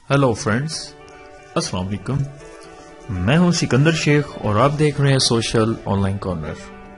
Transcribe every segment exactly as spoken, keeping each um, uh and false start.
Hello friends, अस्सलाम वालेकुम। मैं हूं सिकंदर शेख और आप देख रहे हैं सोशल ऑनलाइन कॉर्नर।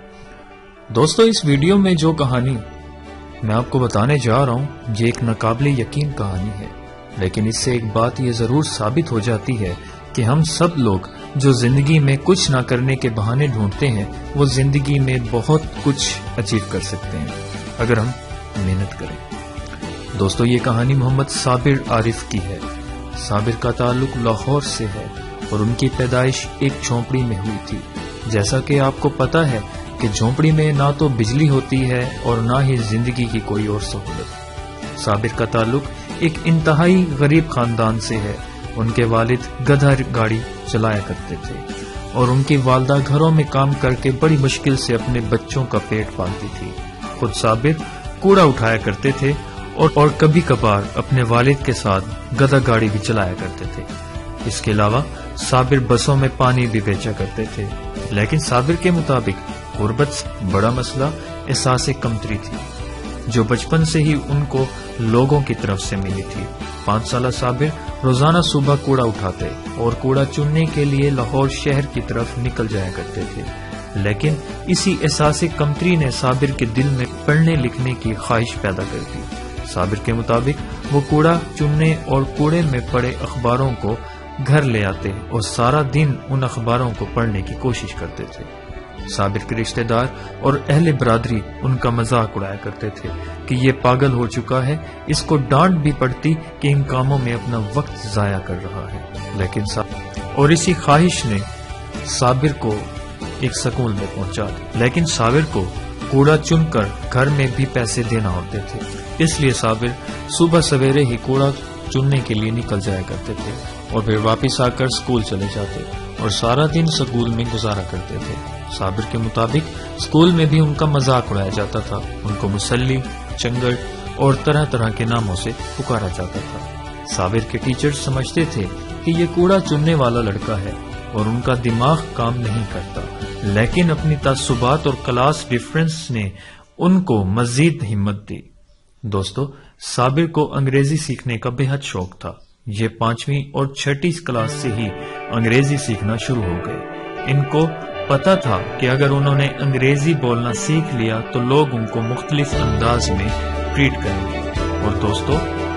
दोस्तों, इस वीडियो में जो कहानी मैं आपको बताने जा रहा हूं ये एक नाकाबिले यकीन कहानी है, लेकिन इससे एक बात ये जरूर साबित हो जाती है कि हम सब लोग जो जिंदगी में कुछ ना करने के बहाने ढूंढते हैं वो जिंदगी में बहुत कुछ अचीव कर सकते हैं अगर हम मेहनत करें। दोस्तों, ये कहानी मोहम्मद साबिर आरिफ की है। साबिर का ताल्लुक लाहौर से है और उनकी पैदाइश एक झोंपड़ी में हुई थी। जैसा कि आपको पता है कि झोंपड़ी में ना तो बिजली होती है और ना ही जिंदगी की कोई और सहूलत। साबिर का ताल्लुक एक इंतहाई गरीब खानदान से है। उनके वालिद गधा गाड़ी चलाया करते थे और उनकी वालदा घरों में काम करके बड़ी मुश्किल से अपने बच्चों का पेट पालती थी। खुद साबिर कूड़ा उठाया करते थे और, और कभी कभार अपने वालिद के साथ गधा गाड़ी भी चलाया करते थे। इसके अलावा साबिर बसों में पानी भी बेचा करते थे। लेकिन साबिर के मुताबिक गुर्बत से बड़ा मसला एहसास कमतरी थी, जो बचपन से ही उनको लोगों की तरफ से मिली थी। पांच साल साबिर रोजाना सुबह कूड़ा उठाते और कूड़ा चुनने के लिए लाहौर शहर की तरफ निकल जाया करते थे। लेकिन इसी एहसास कमतरी ने साबिर के दिल में पढ़ने लिखने की ख्वाहिश पैदा कर दी। साबिर के मुताबिक वो कूड़ा चुनने और कूड़े में पड़े अखबारों को घर ले आते और सारा दिन उन अखबारों को पढ़ने की कोशिश करते थे। साबिर के रिश्तेदार और अहले बरादरी उनका मजाक उड़ाया करते थे कि ये पागल हो चुका है, इसको डांट भी पड़ती कि इन कामों में अपना वक्त जाया कर रहा है। लेकिन और इसी ख्वाहिश ने साबिर को एक स्कूल में पहुंचा दिया। लेकिन साबिर को कूड़ा चुनकर घर में भी पैसे देना होते थे, इसलिए साबिर सुबह सवेरे ही कूड़ा चुनने के लिए निकल जाया करते थे और फिर वापस आकर स्कूल चले जाते और सारा दिन स्कूल में गुजारा करते थे। साबिर के मुताबिक स्कूल में भी उनका मजाक उड़ाया जाता था। उनको मुसल्ली, चंगड़ और तरह तरह के नामों से पुकारा जाता था। साबिर के टीचर समझते थे कि ये कूड़ा चुनने वाला लड़का है और उनका दिमाग काम नहीं करता, लेकिन अपनी तासुबात और क्लास डिफरेंस ने उनको मजीद हिम्मत दी। दोस्तों, साबिर को अंग्रेजी सीखने का बेहद शौक था। ये पांचवी और छठी क्लास से ही अंग्रेजी सीखना शुरू हो गए। इनको पता था कि अगर उन्होंने अंग्रेजी बोलना सीख लिया तो लोग उनको मुख्तलिफ अंदाज में ट्रीट करेंगे। और दोस्तों,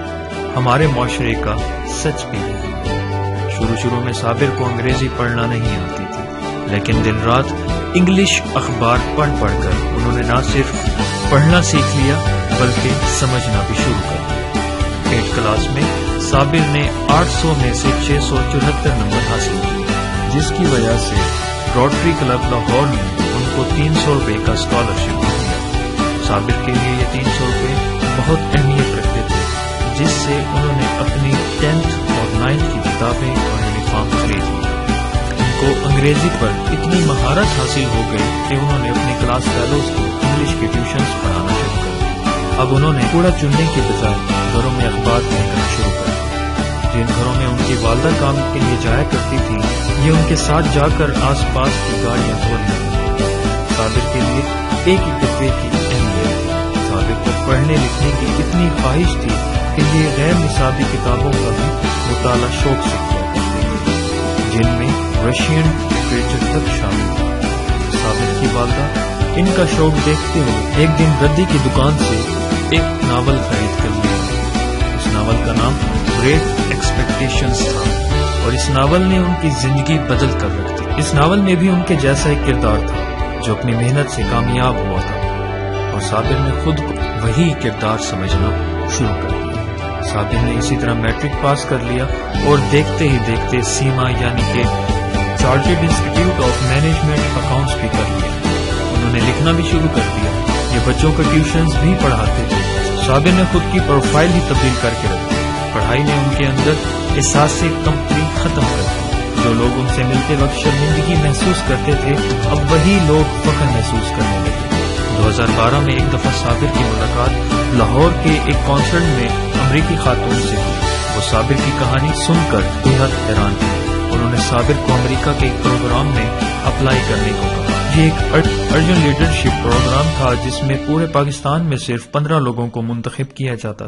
हमारे माशरे का सच भी है। शुरू शुरू में साबिर को अंग्रेजी पढ़ना नहीं आती थी, लेकिन दिन रात इंग्लिश अखबार पढ़ पढ़कर उन्होंने न सिर्फ पढ़ना सीख लिया बल्कि समझना भी शुरू कर दिया। एट क्लास में साबिर ने आठ सौ में से छह सौ चौहत्तर नंबर हासिल किए, जिसकी वजह से रोटरी क्लब लाहौर ने उनको तीन सौ रुपए का स्कॉलरशिप दिया। साबिर के लिए ये तीन सौ रुपए बहुत अहमियत रखते थे, जिससे उन्होंने अपनी टेंथ और नाइन्थ की किताबें और यूनिफॉर्म खरीद ली। उनको अंग्रेजी पर इतनी महारत हासिल हो गई कि उन्होंने अपने क्लास फेलोज को इंग्लिश के ट्यूशंस पढ़ाना शुरू कर दिया। अब उन्होंने कूड़ा चुनने के बजाय घरों में अखबार फेंकना शुरू कर दिया। जिन घरों में उनकी वालदा काम के लिए जाया करती थी, ये उनके साथ जाकर आसपास की गाड़ियां धो लिया। साबिर के लिए एक एक रुपये की अहमियत थी। साबिर को पढ़ने लिखने की इतनी ख्वाहिश थी कि ये गैर निसाबी किताबों का भी मुताला शौक से किया करते थे, जिनमें रशियन लिटरेचर तक शामिल था। साबिर की वालदा इनका शौक देखते हुए एक दिन रद्दी की दुकान से एक नावल खरीद कर लिया। इस नावल का नाम ग्रेट एक्सपेक्टेशंस था और इस नावल ने उनकी जिंदगी बदल कर रख दी। इस नावल में भी उनके जैसा एक किरदार था जो अपनी मेहनत से कामयाब हुआ था और साबिर ने खुद को वही किरदार समझना शुरू कर दिया। साबिर ने इसी तरह मैट्रिक पास कर लिया और देखते ही देखते सीमा यानी कि chartered institute of management accounts भी कर लिया। उन्होंने लिखना भी शुरू कर दिया। ये बच्चों को ट्यूशंस भी पढ़ाते थे। साबिर ने खुद की प्रोफाइल ही तब्दील करके रखी। पढ़ाई ने उनके अंदर एहसास कमतरी खत्म कर दी। जो लोग उनसे मिलते वक्त शर्मिंदगी महसूस करते थे, अब वही लोग फख्र महसूस करने लगे। दो हज़ार बारह में एक दफा साबिर की मुलाकात लाहौर के एक कॉन्सर्ट में अमरीकी खातून से हुई। वो साबिर की कहानी सुनकर बेहद हैरान हुई। उन्होंने साबिर को अमेरिका के एक प्रोग्राम में अप्लाई करने को कहा। ये एक अर्जन लीडरशिप प्रोग्राम था जिसमें पूरे पाकिस्तान में सिर्फ पंद्रह लोगों को मुंतखब किया जाता था।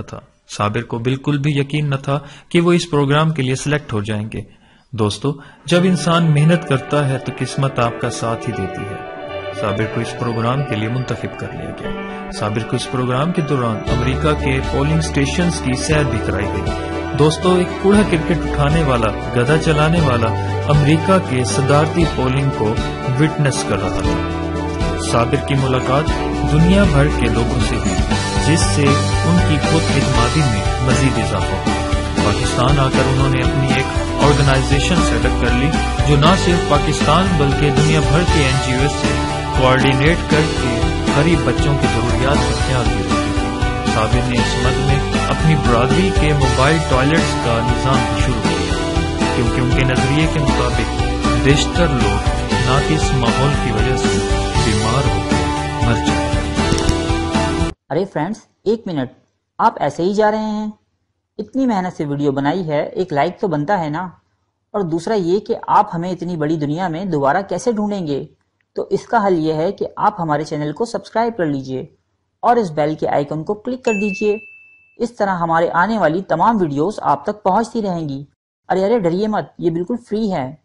صابر کو بالکل بھی یقین نہ تھا کہ وہ اس پروگرام کے لیے سلیکٹ ہو جائیں گے۔ دوستو، جب انسان محنت کرتا ہے تو قسمت آپ کا ساتھ ہی دیتی ہے۔ صابر کو اس پروگرام کے لیے منتخب کر لیا گیا۔ صابر کو اس پروگرام کے دوران امریکہ کے پولنگ سٹیشنز کی سیر بھی کرائی گئی۔ دوستو، ایک کوڑا کرکٹ اٹھانے والا، گدھا چلانے والا امریکہ کے صدارتی پولنگ کو وٹنس کر رہا تھا۔ صابر کی ملاقات دنیا بھر کے لوگوں سے ہوئی، جس سے ان کی خود اعتمادی میں مزید اضافہ ہوا۔ پاکستان آ کر انہوں نے اپنی ایک آرگنائزیشن سیٹ اپ کر لی، جو نہ صرف پاکستان بلکہ دنیا بھر کے این جی او سے کوآرڈینیٹ کر کے غریب بچوں کی ضروریات کا خیال بھی رکھتی تھی۔ صابر نے اس مد میں اپنی برادری کے موبائل ٹوائلٹس کا نظام بھی شروع کیا، کیونکہ ان کے نظریے کے مطابق بیشتر لوگ ناقص ماحول کی وجہ سے بیمار ہو کر مر جاتے ہیں۔ ارے فرینڈز، ایک منٹ، آپ ایسے ہی جا رہے ہیں؟ اتنی محنت سے ویڈیو بنائی ہے، ایک لائک تو بنتا ہے نا؟ اور دوسرا یہ کہ آپ ہمیں اتنی بڑی دنیا میں دوبارہ کیسے ڈھونڈیں گے؟ تو اس کا حل یہ ہے کہ آپ ہمارے چینل کو سبسکرائب کر لیجئے اور اس بیل کے آئیکن کو کلک کر دیجئے۔ اس طرح ہمارے آنے والی تمام ویڈیوز آپ تک پہنچتی رہیں گی۔ ارے ارے ڈریے مت، یہ بالکل فری ہے۔